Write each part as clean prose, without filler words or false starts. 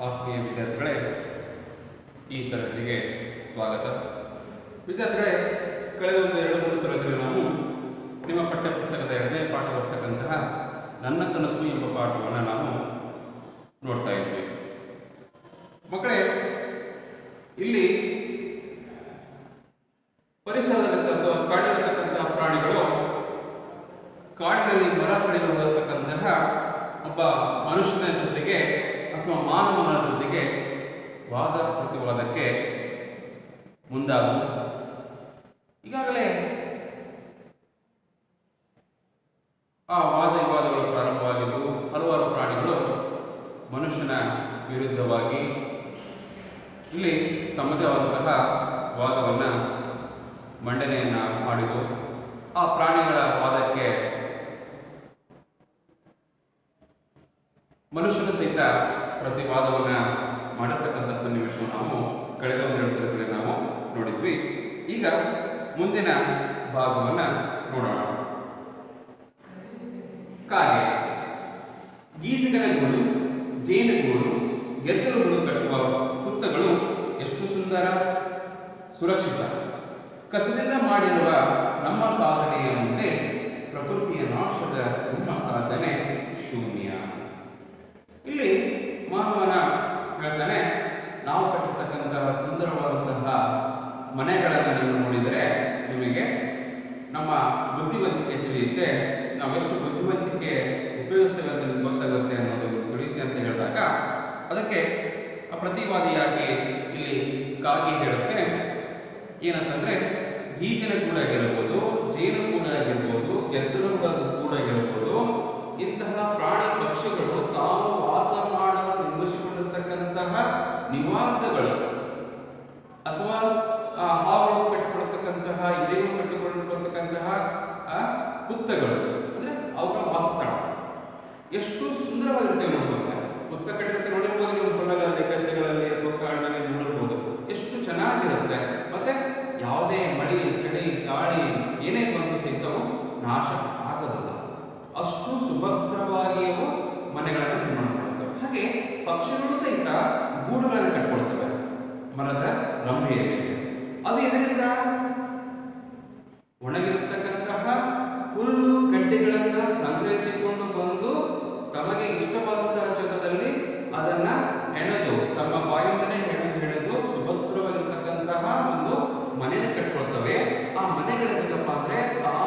ಆತ್ಮೀಯ ವಿದ್ಯಾರ್ಥಿಗಳೇ, ಈ ತರಗತಿಗೆ ಸ್ವಾಗತ. ವಿದ್ಯಾರ್ಥಿಗಳೇ, ಕಳೆದ ಒಂದು 2-3 ತರಗತಿಯಲ್ಲಿ ನಾವು ನಿಮ್ಮ ಪಠ್ಯಪುಸ್ತಕದ 2ನೇ ಪಾಠ ಬರ್ತಕ್ಕಂತಹ ನನ್ನ ಕನಸು ಎಂಬ ಪಾಠವನ್ನು ನಾವು ನೋಡ್ತಾ ಇದ್ವಿ. ಮಕ್ಕಳೇ, ಇಲ್ಲಿ ಪರಿಸರದಲ್ಲಿ ಅಥವಾ ಕಾಡಿರತಕ್ಕಂತಹ ಪ್ರಾಣಿಗಳು ಕಾಡಿನಲ್ಲಿ ಮರ ಕಡಿದು ಹೋಗತಕ್ಕಂತಹ ಒಬ್ಬ ಮನುಷ್ಯನ ಜೊತೆಗೆ ಅಥವಾ ಮಾನವನ ಜೊತೆಗೆ ವಾದ ಪ್ರತಿವಾದಕ್ಕೆ ಮುಂದಾದವು. ಈಗಾಗಲೇ ಆ ವಾದ ವಿವಾದಗಳು ಪ್ರಾರಂಭವಾಗಿದ್ದು ಹಲವಾರು ಪ್ರಾಣಿಗಳು ಮನುಷ್ಯನ ವಿರುದ್ಧವಾಗಿ ಇಲ್ಲಿ ತಮ್ಮದೇ ಆದಂತಹ ವಾದವನ್ನು ಮಂಡನೆಯನ್ನು ಮಾಡಿದ್ದು. ಆ ಪ್ರಾಣಿಗಳ ವಾದಕ್ಕೆ ಮನುಷ್ಯನು ಸಹಿತ ಪ್ರತಿವಾದವನ್ನು ಮಾಡತಕ್ಕಂಥ ಸನ್ನಿವೇಶವನ್ನು ನಾವು ಕಳೆದ 1-2 ತರಗತಿಯಲ್ಲಿ ನಾವು ನೋಡಿದ್ವಿ. ಈಗ ಮುಂದಿನ ಭಾಗವನ್ನು ನೋಡೋಣ. ಕಾಗೆ, ಗೀಜಗನ ಗೂಡು, ಜೇನುಗೂಡು, ಗೆದ್ದಲುಗಳು ಕಟ್ಟುವ ಹುತ್ತಗಳು ಎಷ್ಟು ಸುಂದರ, ಸುರಕ್ಷಿತ. ಕಸದಿಂದ ಮಾಡಿರುವ ನಮ್ಮ ಸಾಧನೆಯ ಮುಂದೆ ಪ್ರಕೃತಿಯ ನಾಶದ ನಿಮ್ಮ ಸಾಧನೆ ಶೂನ್ಯ. ಇಲ್ಲಿ ಮಾನವನ ಹೇಳ್ತಾನೆ, ನಾವು ಕಟ್ಟಿರ್ತಕ್ಕಂತಹ ಸುಂದರವಾದಂತಹ ಮನೆಗಳನ್ನು ನೀವು ನೋಡಿದರೆ ನಿಮಗೆ ನಮ್ಮ ಬುದ್ಧಿವಂತಿಕೆ ತಿಳಿಯುತ್ತೆ, ನಾವು ಎಷ್ಟು ಬುದ್ಧಿವಂತಿಕೆ ಉಪಯೋಗಿಸ್ತೇವೆ ಅಂತ ನಿಮ್ಗೆ ಗೊತ್ತಾಗುತ್ತೆ ಅನ್ನೋದು ತಿಳಿಯುತ್ತೆ ಅಂತ ಹೇಳಿದಾಗ ಅದಕ್ಕೆ ಪ್ರತಿವಾದಿಯಾಗಿ ಇಲ್ಲಿ ಕಾಗೆ ಹೇಳುತ್ತೆ ಏನಂತಂದ್ರೆ, ಗೀಜಿನ ಗೂಡಾಗಿರ್ಬೋದು, ಜೇನು ಗೂಡಾಗಿರ್ಬೋದು, ಗೆದ್ದಲುಗಳ ಗೂಡಾಗಿರ್ಬೋದು, ಇಂತಹ ಪ್ರಾಣಿ ಪಕ್ಷಿಗಳು ತಾವು ವಾಸ ಮಾಡಲು ನಿರ್ಮಿಸಿಕೊಂಡಿರ್ತಕ್ಕಂತಹ ನಿವಾಸಗಳು ಅಥವಾ ಹಾವುಗಳು ಕಟ್ಟಿಕೊಳ್ತಕ್ಕಂತಹ, ಇಲಿಗಳು ಕಟ್ಟಿಕೊಂಡಿರ್ತಕ್ಕಂತಹ ಹುತ್ತಗಳು ಅಂದ್ರೆ ಅವುಗಳ ವಾಸಸ್ಥಳ ಎಷ್ಟು ಸುಂದರವಾಗಿರ್ತೇವೆ ನೋಡ್ಬೇಕು. ಹುತ್ತ ಕಟ್ಟಿರುತ್ತೆ ನೋಡಿರ್ಬೋದು ನೀವು, ಹೊಲಗಳಲ್ಲಿ, ಗದ್ದೆಗಳಲ್ಲಿ ಅಥವಾ ಕಾಡಿನಲ್ಲಿ ನೋಡಿರ್ಬೋದು, ಎಷ್ಟು ಚೆನ್ನಾಗಿರುತ್ತೆ. ಮತ್ತೆ ಯಾವುದೇ ಮಳೆ, ಚಳಿ, ಗಾಳಿ ಏನೇ ಬಂದು ಸಹಿತವು ನಾಶ ಆಗೋದಿಲ್ಲ. ಅಷ್ಟು ಸುಭದ್ರವಾಗಿ ಅವು ಮನೆಗಳನ್ನು ನಿರ್ಮಾಣ ಮಾಡ್ತವೆ. ಹಾಗೆ ಪಕ್ಷಿಗಳು ಸಹಿತ ಗೂಡುಗಳನ್ನು ಕಟ್ಕೊಳ್ತವೆ ಮರದ ರಂಬೆಯ ಮೇಲೆ. ಅದು ಇದರಿಂದ ಒಣಗಿರತಕ್ಕಂತಹ ಹುಲ್ಲು ಗಡ್ಡೆಗಳನ್ನು ಸಂಗ್ರಹಿಸಿಕೊಂಡು ಬಂದು ತಮಗೆ ಇಷ್ಟವಾದಂತಹ ಜಾಗದಲ್ಲಿ ಅದನ್ನ ಹೆಣೆದು ತಮ್ಮ ಬಾಯಿಂದನೇ ಹೆಣೆದು ಸುಭದ್ರವಾಗಿರ್ತಕ್ಕಂತಹ ಒಂದು ಮನೆಯನ್ನು ಕಟ್ಕೊಳ್ತವೆ. ಆ ಮನೆಗಳೇನಪ್ಪ ಅಂದ್ರೆ ತಾವು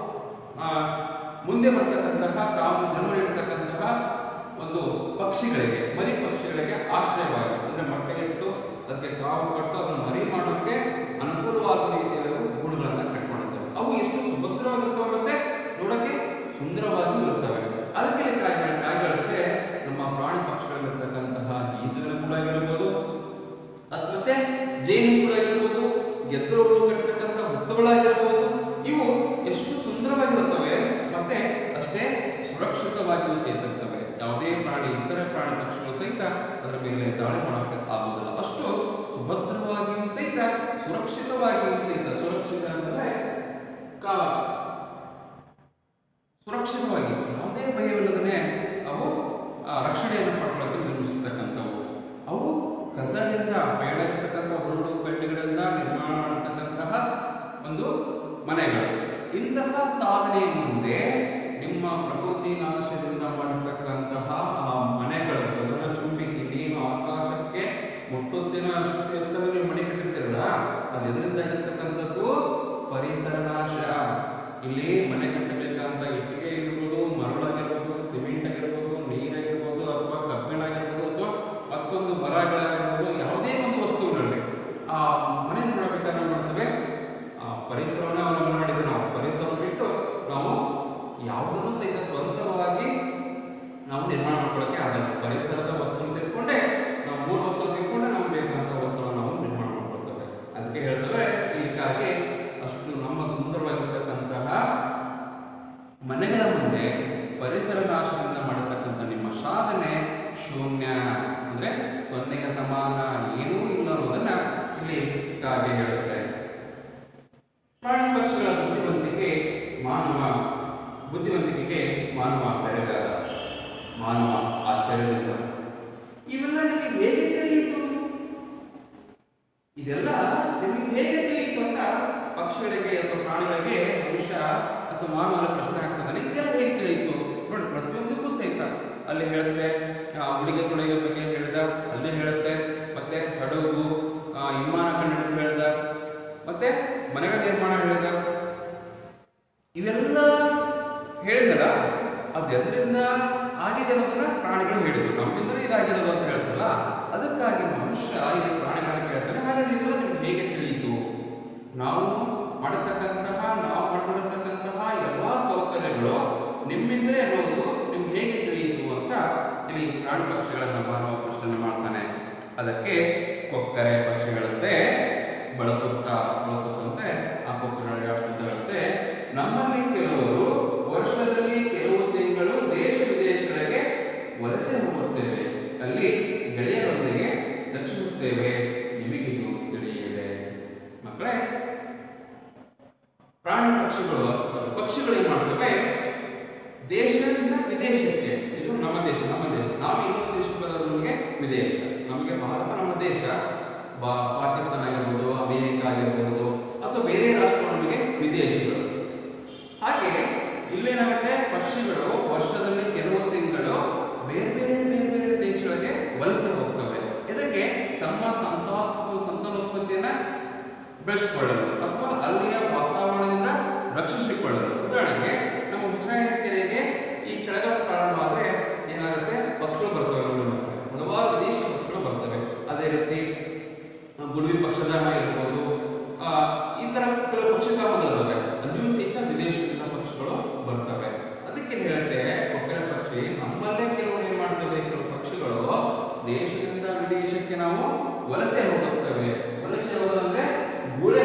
ಮುಂದೆ ಬರ್ತಕ್ಕಂತಹ, ತಾವು ಜನ್ಮ ನೀಡತಕ್ಕಂತಹ ಒಂದು ಪಕ್ಷಿಗಳಿಗೆ, ಮರಿ ಪಕ್ಷಿಗಳಿಗೆ ಆಶ್ರಯವಾಗಿ, ಅಂದ್ರೆ ಮೊಟ್ಟೆ ಇಟ್ಟು ಅದಕ್ಕೆ ಕಾವು ಕಟ್ಟು ಅದನ್ನು ಮರಿ ಮಾಡೋಕ್ಕೆ ಅನುಕೂಲವಾದ ರೀತಿಯಲ್ಲಿ ಗೂಡುಗಳನ್ನು ಕಟ್ಕೊಳ್ತವೆ. ಅವು ಎಷ್ಟು ಸುಭದ್ರವಾಗಿರ್ತವೆ ಮತ್ತೆ ನೋಡೋಕ್ಕೆ ಸುಂದರವಾಗಿಯೂ ಇರ್ತವೆ. ಅದಕ್ಕೆ ಕಾಯಿಗಳಂತೆ ನಮ್ಮ ಪ್ರಾಣಿ ಪಕ್ಷಿಗಳಿರ್ತಕ್ಕಂತಹ ಗೀಜಗಳ ಗೂಡಾಗಿರ್ಬೋದು, ಅದು ಮತ್ತೆ ಜೇನು ಗೂಡಾಗಿರ್ಬೋದು, ಗೆದ್ದಲುಗಳು ಕಟ್ಟತಕ್ಕಂಥ ಹುತ್ತಗಳಾಗಿರ್ಬೋದು, ಇವು ಎಷ್ಟು ಸುಂದರವಾಗಿರುತ್ತವೆ ಮತ್ತೆ ಅಷ್ಟೇ ಸುರಕ್ಷಿತವಾಗಿಯೂ ಸಹಿತ ಇರ್ತವೆ. ಯಾವುದೇ ಪ್ರಾಣಿ, ಇತರ ಪ್ರಾಣಿ ಪಕ್ಷಿಗಳು ಸಹಿತ ಅದರ ಮೇಲೆ ದಾಳಿ ಮಾಡೋಕ್ಕೆ ಆಗುವುದಿಲ್ಲ. ಅಷ್ಟು ಸುಭದ್ರವಾಗಿಯೂ ಸಹಿತ ಸುರಕ್ಷಿತವಾಗಿಯೂ ಸಹಿತ, ಸುರಕ್ಷಿತ ಅಂದರೆ ಸುರಕ್ಷಿತವಾಗಿ ಯಾವುದೇ ಭಯವಿಲ್ಲದೇ ಅವು ರಕ್ಷಣೆಯನ್ನು ಪಡ್ಕೊಳ್ಳೋಕೆ ನಿರ್ಮಿಸತಕ್ಕಂಥವು. ಅವು ಕಸದಿಂದ, ಬೇಡತಕ್ಕಂಥ ಹುಲ್ಲು ಗಡ್ಡೆಗಳಿಂದ ನಿರ್ಮಾಣ ಮಾಡತಕ್ಕಂತಹ ಒಂದು ಮನೆಗಳು. ಇಂತಹ ಸಾಧನೆಯ ಮುಂದೆ ನಿಮ್ಮ ಪ್ರಕೃತಿ ನಾಶದಿಂದ ಮಾಡಿರ್ತಕ್ಕಂತಹ ಆ ಮನೆಗಳು, ಗಗನಚುಂಬಿ, ನೀನು ಆಕಾಶಕ್ಕೆ ಮುಟ್ಟುತ್ತಿನ ಅಷ್ಟು ಎತ್ತರದಲ್ಲಿ ನೀವು ಮನೆ ಕಟ್ಟಿರ್ತೀರಲ್ಲ, ಅದು ಎದುರಿಂದಾಗಿರ್ತಕ್ಕಂಥದ್ದು ಪರಿಸರ ನಾಶ. ಇಲ್ಲಿ ಮನೆ ಕಟ್ಟಬೇಕಂತ ಇಟ್ಟಿಗೆ ಆಗಿರ್ಬೋದು, ಮರಳಾಗಿರ್ಬೋದು, ಸಿಮೆಂಟ್ ಆಗಿರ್ಬೋದು, ನೀರಾಗಿರ್ಬೋದು, ಅಥವಾ ಕಬ್ಬಿಣಾಗಿರ್ಬೋದು, ಅಥವಾ ಮತ್ತೊಂದು ಮರಗಳಾಗಿರ್ಬೋದು, ಯಾವುದೇ ಒಂದು ವಸ್ತುವಿನಲ್ಲಿ ಆ ಮನೆ ನೋಡಬೇಕಾದ್ರೆ ನಾವು ಮಾಡ್ತೇವೆ, ಪರಿಸರವನ್ನು ಅವಲಂಬನೆ ಮಾಡಿದ್ರೆ ನಾವು ಪರಿಸರ ಬಿಟ್ಟು ನಾವು ಯಾವುದನ್ನು ಸಹಿತ ಸ್ವಂತವಾಗಿ ನಾವು ನಿರ್ಮಾಣ ಮಾಡ್ಕೊಳ್ಳೋಕೆ ಆಗಲ್ಲ. ಪರಿಸರದ ವಸ್ತು ತೆಗೆದುಕೊಂಡೆ ನಾವು, ಮೂಲ ವಸ್ತು ತೆಗೆದುಕೊಂಡೆ ನಾವು ಬೇಕಾದಂಥ ವಸ್ತುವನ್ನು ನಾವು ನಿರ್ಮಾಣ ಮಾಡ್ಕೊಳ್ತೇವೆ. ಅದಕ್ಕೆ ಹೇಳ್ತೇವೆ ಇದಕ್ಕಾಗಿ ಅಷ್ಟು ನಮ್ಮ ಸುಂದರವಾಗಿರ್ತಕ್ಕಂತಹ ಮನೆಗಳ ಮುಂದೆ ಪರಿಸರ ನಾಶದಿಂದ ಮಾಡತಕ್ಕಂಥ ನಿಮ್ಮ ಸಾಧನೆ ಶೂನ್ಯ, ಅಂದ್ರೆ 0ಗೆ ಸಮಾನ, ಏನೂ ಇಲ್ಲ ಅನ್ನೋದನ್ನ ಇಲ್ಲಿ ಕಾಗೆ ಹೇಳುತ್ತೆ. ಪ್ರಾಣಿ ಪಕ್ಷಿಗಳ ಬುದ್ಧಿವಂತಿಕೆಗೆ ಮಾನವ ಬೆರಗಾದ, ಮಾನವ ಆಶ್ಚರ್ಯದಿಂದ ಇವೆಲ್ಲ ನಿಮಗೆ ಹೇಗೆ ತಿಳಿಯಿತು? ಇದೆಲ್ಲ ನಿಮಗೆ ಹೇಗೆ ತಿಳಿಯಿತು ಅಂತ ಪಕ್ಷಿಗಳಿಗೆ ಅಥವಾ ಪ್ರಾಣಿಗಳಿಗೆ ಮನುಷ್ಯ ಅಥವಾ ಮಾನವನ ಪ್ರಶ್ನೆ ಆಗ್ತದೆ. ಇದೆಲ್ಲ ಹೇಗೆ ತಿಳಿಯಿತು ನೋಡಿ, ಪ್ರತಿಯೊಂದಕ್ಕೂ ಸಹಿತ ಅಲ್ಲಿ ಹೇಳುತ್ತೆ, ಉಡುಗೆ ತೊಡುಗೆ ಬಗ್ಗೆ ಹೇಳಿದ, ಅಲ್ಲಿ ಹೇಳುತ್ತೆ, ಮತ್ತೆ ಹಡಗು, ವಿಮಾನ ಕಂಡು ಹೇಳಿದ, ಮತ್ತೆ ಮನೆಗಳ ನಿರ್ಮಾಣ ಹೇಳಿದ. ಇವೆಲ್ಲ ಹೇಳಿದಲ್ಲ, ಅದು ಎದರಿಂದ ಆಗಿದೆ ಅನ್ನೋದನ್ನ ಪ್ರಾಣಿಗಳು ಹೇಳಿದ್ರು, ನಮ್ಮಿಂದಲೇ ಇದಾಗಿರೋದು ಅಂತ ಹೇಳ್ತಲ್ಲ. ಅದಕ್ಕಾಗಿ ಮನುಷ್ಯ ಇಲ್ಲಿ ಪ್ರಾಣಿಗಳನ್ನು ಕೇಳ್ತಾನೆ, ಹಾಗಾಗಿ ಇದೆಲ್ಲ ನಿಮ್ಗೆ ಹೇಗೆ ತಿಳಿಯಿತು? ನಾವು ಮಾಡ್ಕೊಂಡಿರ್ತಕ್ಕಂತಹ ಎಲ್ಲ ಸೌಕರ್ಯಗಳು ನಿಮ್ಮಿಂದಲೇ ಅನ್ನೋದು ನಿಮ್ಗೆ ಹೇಗೆ ತಿಳಿಯಿತು ಅಂತ ಇಲ್ಲಿ ಪ್ರಾಣಿ ಪಕ್ಷಿಗಳನ್ನ ಮಾನವ ಪ್ರಶ್ನೆ ಮಾಡ್ತಾನೆ. ಅದಕ್ಕೆ ಕೊಕ್ಕರೆ ಪಕ್ಷಿಗಳಂತೆ ಬಳಕುತ್ತಂತೆ ಆ ಕೊಕ್ಕರೆ ಹೇಳುತ್ತೆ, ನಮ್ಮಲ್ಲಿ ಕೆಲವರು ವರ್ಷದಲ್ಲಿ ಕೆಲವು ತಿಂಗಳು ದೇಶ ವಿದೇಶಗಳಿಗೆ ವಲಸೆ ಹೋಗುತ್ತೇವೆ, ಅಲ್ಲಿ ಗೆಳೆಯರೊಂದಿಗೆ ಚರ್ಚಿಸುತ್ತೇವೆ, ನಿಮಗಿದು ತಿಳಿಯಿದೆ. ಮಕ್ಕಳೇ, ಪ್ರಾಣಿ ಪಕ್ಷಿಗಳು ಏನ್ ಮಾಡ್ತವೆ? ದೇಶದಿಂದ ವಿದೇಶಕ್ಕೆ, ಇದು ನಮ್ಮ ದೇಶ ನಾವು ಇನ್ನೊಂದು ದೇಶಕ್ಕೆ ಬರೋದು ನಮಗೆ ವಿದೇಶ. ನಮಗೆ ಭಾರತ ನಮ್ಮ ದೇಶ, ಪಾಕಿಸ್ತಾನ ಆಗಿರ್ಬೋದು, ಅಮೇರಿಕ ಆಗಿರ್ಬೋದು, ಅಥವಾ ಬೇರೆ ರಾಷ್ಟ್ರ ನಮಗೆ ವಿದೇಶಗಳು. ಹಾಗೆ ಇಲ್ಲೇನಾಗುತ್ತೆ, ಪಕ್ಷಿಗಳು ವರ್ಷದಲ್ಲಿ ಕೆಲವು ತಿಂಗಳು ಬೇರೆ ಬೇರೆ ದೇಶಗಳಿಗೆ ವಲಸೆ ಹೋಗ್ತವೆ. ಇದಕ್ಕೆ ತಮ್ಮ ಸಂತಾನೋತ್ಪತ್ತಿಯನ್ನ ಬೆಳೆಸಿಕೊಳ್ಳಲು ಅಥವಾ ಅಲ್ಲಿಯ ವಾತಾವರಣದಿಂದ ರಕ್ಷಿಸಿಕೊಳ್ಳಲು. ಉದಾಹರಣೆಗೆ ನಮ್ಮ ಹುಚ್ಚನಾಯಕ ಕೆರೆಗೆ ಈ ಚಳಿಗಾಲ ಪ್ರಾರಂಭ ಆದರೆ ಏನಾಗುತ್ತೆ, ಪಕ್ಷಿಗಳು ಬರ್ತವೆ, ಹಲವಾರು ವಿದೇಶಿ ಪಕ್ಷಿಗಳು ಬರ್ತವೆ. ಅದೇ ರೀತಿ ಗುಡುವಿ ಪಕ್ಷಧಾಮ ಇರ್ಬೋದು, ಈ ತರ ಕೆಲವು ಪಕ್ಷಿಧಾಮಗಳಿದ್ದಾವೆ, ಅಲ್ಲಿಯೂ ಸಹಿತ ವಿದೇಶದಿಂದ ಪಕ್ಷಿಗಳು ಬರ್ತವೆ. ಅದಕ್ಕೆ ಹೇಳುತ್ತೆ ಕೊಕ್ಕರೆ ಪಕ್ಷಿ, ನಮ್ಮಲ್ಲೇ ಕೆಲವು ಏನ್ ಮಾಡ್ತವೆ, ಕೆಲವು ಪಕ್ಷಿಗಳು ದೇಶದಿಂದ ವಿದೇಶಕ್ಕೆ ನಾವು ವಲಸೆ ಹೋಗುತ್ತವೆ. ವಲಸೆ ಹೋಗೋದಂದ್ರೆ ಗೂಳೆ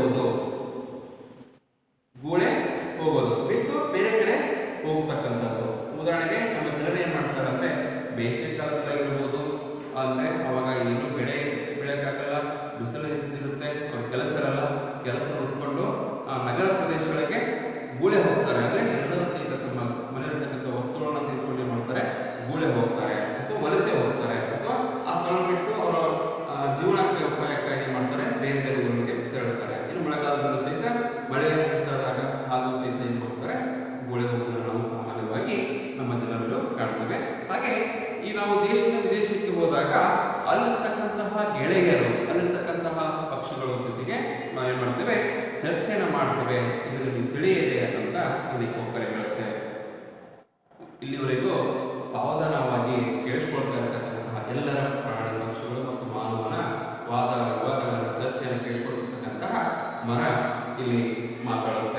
ಹೋಗೋದು ಬಿಟ್ಟು ಬೇರೆ ಕಡೆ ಹೋಗ್ತಕ್ಕಂಥದ್ದು. ಉದಾಹರಣೆಗೆ ನಮ್ಮ ಜನರು ಏನ್ ಮಾಡ್ತಾರೆ ಅಂದ್ರೆ, ಬೇಸಿಗೆ ಕಾಲದಲ್ಲಾಗಿರ್ಬೋದು, ಅಂದ್ರೆ ಅವಾಗ ಏನು ಬೆಳೆಯಕ್ಕಾಗಲ್ಲ, ಬಿಸಿಲು ಇರುತ್ತೆ, ಅವ್ರ ಕೆಲಸ ಇರಲ್ಲ, ಕೆಲಸ ಉಟ್ಕೊಂಡು ಆ ನಗರ ಪ್ರದೇಶಗಳಿಗೆ ಗೂಳೆ ಹೋಗ್ತಾರೆ. ಅಂದ್ರೆ ಎಲ್ಲರೂ ಸಹಿತ ತಮ್ಮ ಮನೆಯಲ್ಲಿರ್ತಕ್ಕಂಥ ವಸ್ತುಗಳನ್ನ ತೆಗೆದುಕೊಂಡು ಏನ್ ಮಾಡ್ತಾರೆ, ಗೂಳೆ ಹೋಗ್ತಾರೆ ಅಥವಾ ವಲಸೆ ಹೋಗ್ತಾರೆ, ಅಥವಾ ಆ ಸ್ಥಳ ಬಿಟ್ಟು ಅವರ ಜೀವನಕ್ಕೆ ಉಪಾಯಕ್ಕಾಗಿ ಏನ್ ಮಾಡ್ತಾರೆ, ಬೇರೆ ಬೇರೆ ಊರಿಗೆ ತೆರಳುತ್ತಾರೆ. ಇನ್ನು ಮಳೆಗಾಲದಲ್ಲೂ ಸಹಿತ ಮಳೆ ಹೆಚ್ಚಾದಾಗ ಹಾಗೂ ಸಹಿತ ಏನ್ ಮಾಡ್ತಾರೆ, ಗೂಳೆ ಹೋಗೋದನ್ನು ನಾವು ಸಾಮಾನ್ಯವಾಗಿ ನಮ್ಮ ಜನರಲ್ಲೂ ಕಾಣ್ತೇವೆ. ಹಾಗೆ ಈ ನಾವು ದೇಶದಿಂದ ವಿದೇಶಕ್ಕೆ ಹೋದಾಗ ಅಲ್ಲಿರ್ತಕ್ಕಂತಹ ಗೆಳೆಯರು, ಅಲ್ಲಿರ್ತಕ್ಕಂತಹ ಪಕ್ಷಿಗಳ ಜೊತೆಗೆ ನಾವು ಏನ್ ಮಾಡ್ತೇವೆ, ಚರ್ಚೆಯನ್ನು ಮಾಡ್ತೇವೆ. ಇದು ನಿಮಗೆ ತಿಳಿಯಿದೆ ಅಂತ ಇಲ್ಲಿ ಕೊಕ್ಕರೆ ಹೇಳುತ್ತೆ. ಇಲ್ಲಿವರೆಗೂ ಸಾವಧಾನವಾಗಿ ಕೇಳಿಸ್ಕೊಳ್ತಾ ಇರತಕ್ಕಂತಹ ಎಲ್ಲರ ಪ್ರಾಣಿ ಪಕ್ಷಿಗಳು ಮತ್ತು ಮಾನವನ ವಿವಾದಗಳ ಚರ್ಚೆಯನ್ನು ಕೇಳಿಸ್ಕೊಳ್ತಕ್ಕಂತಹ ಮರ ಇಲ್ಲಿ ಮಾತಾಡುತ್ತೆ.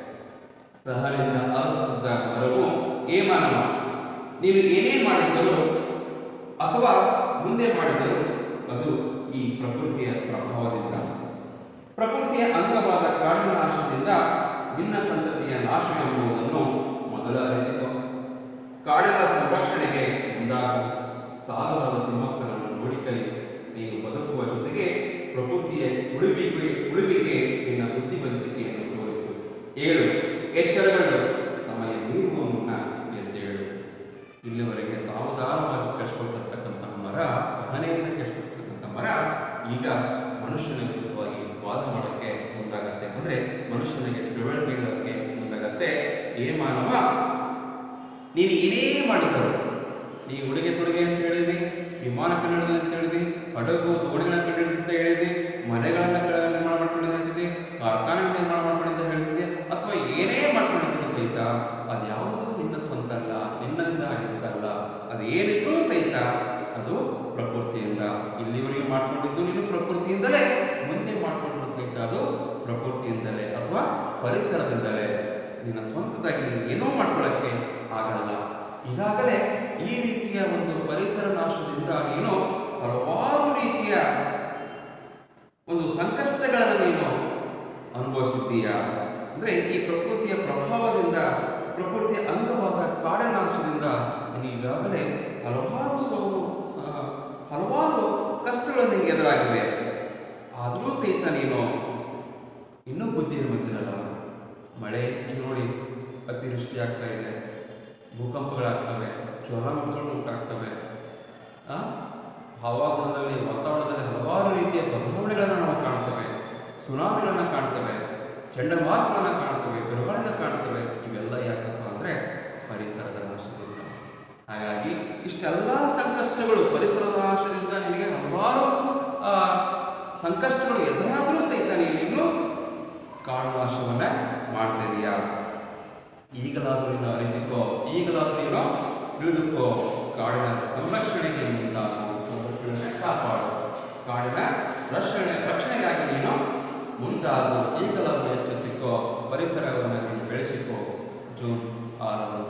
ಸಹನೆಯಿಂದ ಅರಸುತ್ತಿದ್ದ ಮರವು, ಏ ಮಾನವ, ನೀನು ಏನೇ ಮಾಡಿದ್ದರೂ ಅಥವಾ ಮುಂದೆ ಮಾಡಿದರೂ ಅದು ಈ ಪ್ರಕೃತಿಯ ಪ್ರಭಾವದಿಂದ, ಪ್ರಕೃತಿಯ ಅಂಗವಾದ ಕಾಡಿನ ನಾಶದಿಂದ ನಿನ್ನ ಸಂತತಿಯ ನಾಶ ಎಂಬುದನ್ನು ಮೊದಲು ಅರಿತುಕೋ. ಕಾಡಿನ ಸಂರಕ್ಷಣೆಗೆ ಮುಂದಾಗು, ಸಾಲವಾದ ತಿಮ್ಮಕ್ಕನನ್ನು ನೋಡಿಕಲಿ. ನೀನು ಬದುಕುವ ಜೊತೆಗೆ ಪ್ರಕೃತಿಯ ಉಳಿವಿಗೆ ನಿನ್ನ ಬುದ್ಧಿವಂತಿಕೆಯನ್ನು ತೋರಿಸು. ಏಳು, ಎಚ್ಚರಗಳು, ಸಮಯ ಮೀರುವ ಮುನ್ನ ಎದ್ದೇಳು. ಇಲ್ಲಿವರೆಗೆ ಸಾವಧಾನವಾಗಿ ಕೇಳಿಸ್ಕೊಳ್ತಿರ್ತಕ್ಕಂಥ ಮರ, ಸಹನೆಯಿಂದ ಕೇಳಿಸ್ಕೊಳ್ತಕ್ಕಂಥ ಮರ ಈಗ ಮನುಷ್ಯನ ವಿರುದ್ಧವಾಗಿ ವಾದ ಮಾಡೋಕ್ಕೆ ಮುಂದಾಗತ್ತೆ. ಅಂದ್ರೆ ಮನುಷ್ಯನಿಗೆ ತಿಳುವಳಿಕೆ ನೀಡೋಕ್ಕೆ ಮುಂದಾಗತ್ತೆ. ಏ ಮಾನವ, ನೀನು ಏನೇ ಮಾಡಿದರು, ನೀ ಉಡುಗೆ ತೊಡುಗೆ ಅಂತ ಹೇಳಿದಿ, ವಿಮಾನ ಕಂಡಿಡಿದೆ ಅಂತ ಹೇಳಿದಿ, ಹಡಗು ದೋಣಿಗಳನ್ನ ಕಂಡಿಡಿದೆ ಅಂತ ಹೇಳಿದಿ, ಮನೆಗಳನ್ನ ನಿರ್ಮಾಣ ಮಾಡ್ಕೊಂಡಿದ್ದೆ ಹೇಳ್ತಿದ್ದಿ, ಕಾರ್ಖಾನೆಗಳ ನಿರ್ಮಾಣ ಮಾಡ್ಕೊಂಡಿದ್ದೆ ಹೇಳ್ತಿದ್ದೆ, ಅಥವಾ ಏನೇ ಮಾಡ್ಕೊಂಡಿದ್ರು ಸಹಿತ ಅದ್ಯಾವುದೂ ನಿನ್ನ ಸ್ವಂತ ಅಲ್ಲ, ನಿನ್ನಿಂದ ಆಗಿದ್ದಲ್ಲ. ಅದೇನಿದ್ರೂ ಸಹಿತ ಅದು ಪ್ರಕೃತಿಯಿಂದ. ಇಲ್ಲಿವರೆಗೆ ಮಾಡ್ಕೊಂಡಿದ್ದು ನೀನು ಪ್ರಕೃತಿಯಿಂದಲೇ, ಮುಂದೆ ಮಾಡ್ಕೊಂಡ್ರು ಸಹಿತ ಅದು ಪ್ರಕೃತಿಯಿಂದಲೇ ಅಥವಾ ಪರಿಸರದಿಂದಲೇ. ನಿನ್ನ ಸ್ವಂತದಾಗಿ ನೀನು ಏನೋ ಮಾಡ್ಕೊಳ್ಳೋಕ್ಕೆ ಆಗಲ್ಲ. ಈಗಾಗಲೇ ಈ ರೀತಿಯ ಒಂದು ಪರಿಸರ ನಾಶದಿಂದ ನೀನು ಹಲವಾರು ರೀತಿಯ ಒಂದು ಸಂಕಷ್ಟಗಳನ್ನು ನೀನು ಅನುಭವಿಸಿದ್ದೀಯ. ಅಂದರೆ ಈ ಪ್ರಕೃತಿಯ ಪ್ರಭಾವದಿಂದ, ಪ್ರಕೃತಿಯ ಅಂಗವಾದ ಕಾಡಿನ ನಾಶದಿಂದ ನೀನು ಈಗಾಗಲೇ ಹಲವಾರು ಕಷ್ಟಗಳು ನಿನಗೆ ಎದುರಾಗಿವೆ. ಆದರೂ ಸಹಿತ ನೀನು ಇನ್ನೂ ಬುದ್ಧಿಯನ್ನು ಬಂದಿರಲ್ಲ. ಮಳೆ ಈಗ ನೋಡಿ ಅತಿವೃಷ್ಟಿ ಆಗ್ತಾ ಇದೆ, ಭೂಕಂಪಗಳಾಗ್ತವೆ, ಜ್ವಾಲಾಮುಖಿಗಳು ಉಂಟಾಗ್ತವೆ, ಹವಾಗುಣದಲ್ಲಿ, ವಾತಾವರಣದಲ್ಲಿ ಹಲವಾರು ರೀತಿಯ ಬದಲಾವಣೆಗಳನ್ನು ನಾವು ಕಾಣ್ತೇವೆ. ಸುನಾಮಿಗಳನ್ನು ಕಾಣ್ತೇವೆ, ಚಂಡಮಾರುತಗಳನ್ನು ಕಾಣ್ತೇವೆ, ಬಿರುಗಾಳಿನ ಕಾಣ್ತೇವೆ. ಇವೆಲ್ಲ ಯಾಕಪ್ಪ ಅಂದರೆ ಪರಿಸರದ ನಾಶದಿಂದ. ಹಾಗಾಗಿ ಇಷ್ಟೆಲ್ಲ ಸಂಕಷ್ಟಗಳು, ಪರಿಸರದ ನಾಶದಿಂದ ನಿನಗೆ ಹಲವಾರು ಸಂಕಷ್ಟಗಳು ಎದುರಾದರೂ ಸಹಿತ ನೀನು ಕಾಡು ನಾಶವನ್ನು ಮಾಡ್ತಾ ಇದೀಯಾ. ಈಗಲಾದರೂ ನೀನು ಅರಿತುಕೋ, ಈಗಲಾದರೂ ನೀನು ತಿಳಿದುಕೋ, ಕಾಡಿನ ಸಂರಕ್ಷಣೆಗೆ ಮುಂದಾಗು, ಸಂರಕ್ಷಣೆ ಕಾಪಾಡು, ಕಾಡಿನ ರಕ್ಷಣೆಗಾಗಿ ನೀನು ಮುಂದಾಗು, ಈಗಲಾದರೂ ಎಚ್ಚೆತ್ತುಕೋ, ಪರಿಸರವನ್ನು ನೀನು ಬೆಳೆಸಿಕೋ. ಜೂನ್ 6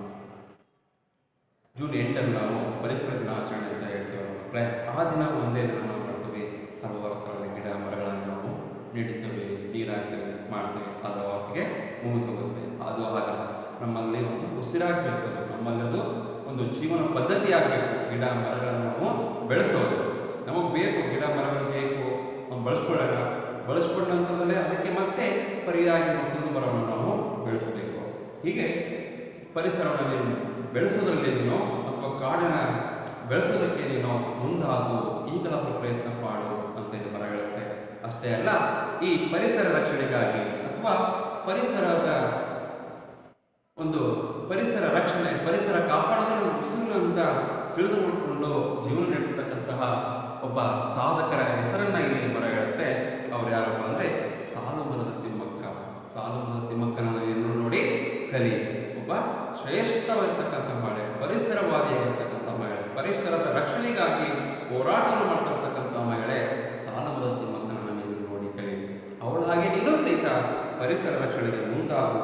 ಜೂನ್ 8 ನಾವು ಪರಿಸರ ದಿನಾಚರಣೆ ಅಂತ ಹೇಳ್ತೀವಿ ಮಕ್ಕಳೇ. ಆ ದಿನ ಒಂದೇ ದಿನ ನಾವು ಮಾಡ್ತೀವಿ, ಹಲವಾರು ಸ್ಥಳದಲ್ಲಿ ಗಿಡ ಮರಗಳನ್ನು ನಾವು ನೀಡುತ್ತೇವೆ, ನೀರಾಗ್ತೇವೆ, ಮಾಡ್ತೇವೆ, ಅದು ಅವತ್ತಿಗೆ ಮುಗಿದು ಹೋಗುತ್ತೆ. ಅದು ಆಗಲ್ಲ. ನಮ್ಮಲ್ಲಿ ಒಂದು ಉಸಿರಾಗಬೇಕು, ನಮ್ಮಲ್ಲಿ ಅದು ಒಂದು ಜೀವನ ಪದ್ಧತಿ ಆಗಬೇಕು. ಗಿಡ ಮರಗಳನ್ನು ನಾವು ಬೆಳೆಸೋದು ನಮಗೆ ಬೇಕು, ಗಿಡ ಮರಗಳು ಬೇಕು, ನಾವು ಬಳಸ್ಕೊಂಡ ನಂತರದಲ್ಲೇ ಅದಕ್ಕೆ ಮತ್ತೆ ಪರಿಯಾಗಿ ಮತ್ತೊಂದು ಮರವನ್ನು ನಾವು ಬೆಳೆಸಬೇಕು. ಹೀಗೆ ಪರಿಸರವನ್ನು ನೀನು ಬೆಳೆಸೋದ್ರಲ್ಲಿ ನೀನು ಅಥವಾ ಕಾಡಿನ ಬೆಳೆಸೋದಕ್ಕೆ ನೀನು ಮುಂದಾಗು, ಈಗಲಾದರೂ ಪ್ರಯತ್ನ ಮಾಡು ಅಂತ ಇದು ಮರ ಹೇಳುತ್ತೆ. ಅಷ್ಟೇ ಅಲ್ಲ, ಈ ಪರಿಸರ ರಕ್ಷಣೆಗಾಗಿ ಅಥವಾ ಪರಿಸರದ ಒಂದು ಪರಿಸರ ರಕ್ಷಣೆ, ಪರಿಸರ ಕಾಪಾಡೋದನ್ನು ಉಸಿರು ಅಂತ ತಿಳಿದುಕೊಂಡು ಜೀವನ ನಡೆಸತಕ್ಕಂತಹ ಒಬ್ಬ ಸಾಧಕರ ಹೆಸರನ್ನ ಇಲ್ಲಿ ಮರ ಹೇಳುತ್ತೆ. ಅವ್ರು ಯಾರಪ್ಪ ಅಂದರೆ ಸಾಲುಮರದ ತಿಮ್ಮಕ್ಕ. ಸಾಲುಮರದ ತಿಮ್ಮಕ್ಕನ ಎನ್ನು ನೋಡಿ ಕಲಿ. ಒಬ್ಬ ಶ್ರೇಷ್ಠವಾಗಿರ್ತಕ್ಕಂಥ ಮಹಿಳೆ, ಪರಿಸರವಾದಿಯಾಗಿರ್ತಕ್ಕಂಥ ಮಹಿಳೆ, ಪರಿಸರದ ರಕ್ಷಣೆಗಾಗಿ ಹೋರಾಟವನ್ನು ಮಾಡ್ತಿರ್ತಕ್ಕಂಥ ಮಹಿಳೆ ಸಾಲುಮರದ ತಿಮ್ಮಕ್ಕನ ನೀನು ನೋಡಿ ಕಲಿ. ಅವಳಾಗೆ ನೀನು ಸಹಿತ ಪರಿಸರ ರಕ್ಷಣೆಗೆ ಮುಂದಾಗು,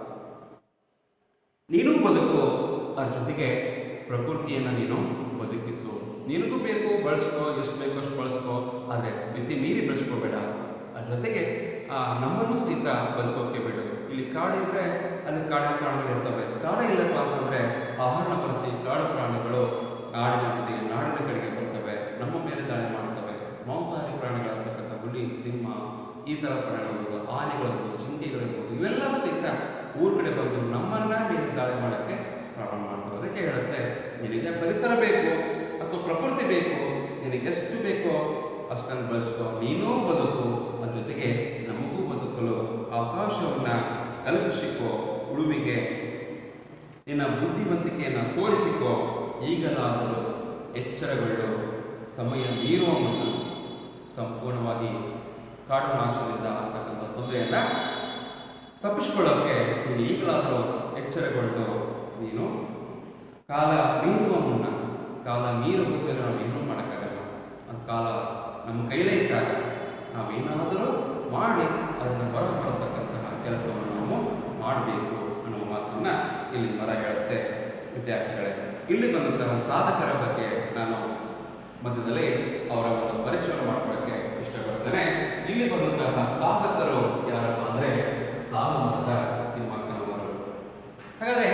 ನೀನು ಬದುಕು, ಅದ್ರ ಜೊತೆಗೆ ಪ್ರಕೃತಿಯನ್ನು ನೀನು ಬದುಕಿಸು. ನಿನಗೂ ಬೇಕು ಬಳಸ್ಕೋ, ಎಷ್ಟು ಬೇಕೋ ಅಷ್ಟು ಬಳಸ್ಕೋ, ಆದರೆ ಮಿತಿ ಮೀರಿ ಬೆಳೆಸ್ಕೋಬೇಡ. ಅದ್ರ ಜೊತೆಗೆ ನಮ್ಮನ್ನು ಸಹಿತ ಬದುಕೋಕೆ ಬಿಡು. ಇಲ್ಲಿ ಕಾಡಿದ್ರೆ ಅಲ್ಲಿ ಕಾಡಿನ ಪ್ರಾಣಿಗಳು ಇರ್ತವೆ, ಕಾಡ ಇಲ್ಲಪ್ಪ ಅಂತಂದರೆ ಆಹಾರ ಬಳಸಿ ಕಾಡು ಪ್ರಾಣಿಗಳು ನಾಡಿನ ಜೊತೆಗೆ ನಾಡಿನ ಕಡೆಗೆ ಬರ್ತವೆ, ನಮ್ಮ ಮೇಲೆ ದಾಳಿ ಮಾಡ್ತವೆ. ಮಾಂಸಾಹಾರಿ ಪ್ರಾಣಿಗಳಾಗ್ತಕ್ಕಂಥ ಹುಲಿ, ಸಿಂಹ, ಈ ಥರ ಪ್ರಾಣಿಗಳು, ಆನೆಗಳಿರ್ಬೋದು, ಜಿಂಕೆಗಳಿರ್ಬೋದು, ಇವೆಲ್ಲವೂ ಸಹಿತ ಊರ ಕಡೆ ಬಂದು ನಮ್ಮನ್ನ ಮೇಲೆ ದಾಳಿ ಮಾಡೋಕ್ಕೆ ಪ್ರಾರಂಭ ಮಾಡ್ತವೆ. ಅದಕ್ಕೆ ಹೇಳುತ್ತೆ, ನಿನಗೆ ಪರಿಸರ ಬೇಕು ಅಥವಾ ಪ್ರಕೃತಿ ಬೇಕು, ನಿನಗೆ ಎಷ್ಟು ಬೇಕೋ ಅಷ್ಟನ್ನು ಬಳಸ್ಕೋ, ನೀನೂ ಬದುಕು, ಅದ್ರ ಜೊತೆಗೆ ನಮಗೂ ಬದುಕಲು ಅವಕಾಶವನ್ನು ಕಲ್ಪಿಸಿಕೋ, ಉಳುವಿಗೆ ನಿನ್ನ ಬುದ್ಧಿವಂತಿಕೆಯನ್ನು ತೋರಿಸಿಕೋ. ಈಗಲಾದರೂ ಎಚ್ಚರಗೊಳ್ಳು, ಸಮಯ ಮೀರುವ ಮುನ್ನ ಸಂಪೂರ್ಣವಾಗಿ ಕಾಡು ನಾಶದಿಂದ ಆಗ್ತಕ್ಕಂಥ ತೊಂದರೆಯನ್ನು ತಪ್ಪಿಸ್ಕೊಳ್ಳೋಕ್ಕೆ ನೀನು ಈಗಲಾದರೂ ಎಚ್ಚರಗೊಂಡು ನೀನು ಕಾಲ ಮೀರುವ ಮುನ್ನ, ಕಾಲ ಮೀರುವ ಬಗ್ಗೆ ನಾವು ಏನೂ ಮಾಡೋಕ್ಕಾಗಲ್ಲ. ಅದು ಕಾಲ ನಮ್ಮ ಕೈಲೇ ಇದ್ದಾಗ ನಾವೇನಾದರೂ ಮಾಡಿ ಅದನ್ನು ಹೊರಬರತಕ್ಕಂತಹ ಕೆಲಸವನ್ನು ನಾವು ಮಾಡಬೇಕು ಅನ್ನುವ ಮಾತನ್ನು ಇಲ್ಲಿ ಮರ ಹೇಳುತ್ತೆ. ವಿದ್ಯಾರ್ಥಿಗಳೇ, ಇಲ್ಲಿ ಬಂದಂತಹ ಸಾಧಕರ ಬಗ್ಗೆ ನಾನು ಮಧ್ಯದಲ್ಲಿ ಅವರ ಒಂದು ಪರಿಚಯವನ್ನು ಮಾಡ್ಕೊಳ್ಳೋಕ್ಕೆ ಇಷ್ಟಪಡ್ತೇನೆ. ಇಲ್ಲಿ ಬಂದಂತಹ ಸಾಧಕರು ಯಾರಪ್ಪ ಅಂದರೆ ಸಾಲುಮರದ ತಿಮ್ಮಕ್ಕನವರು. ಹಾಗಾದರೆ